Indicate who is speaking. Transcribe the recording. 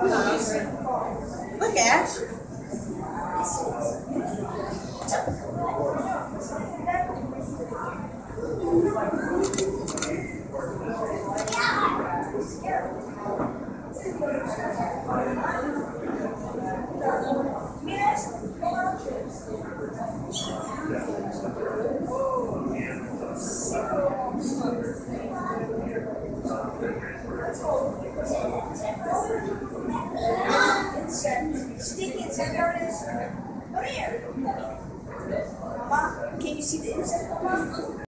Speaker 1: Look, Ash.
Speaker 2: Sticky insect artist. Come here. Mama, can you see the insect?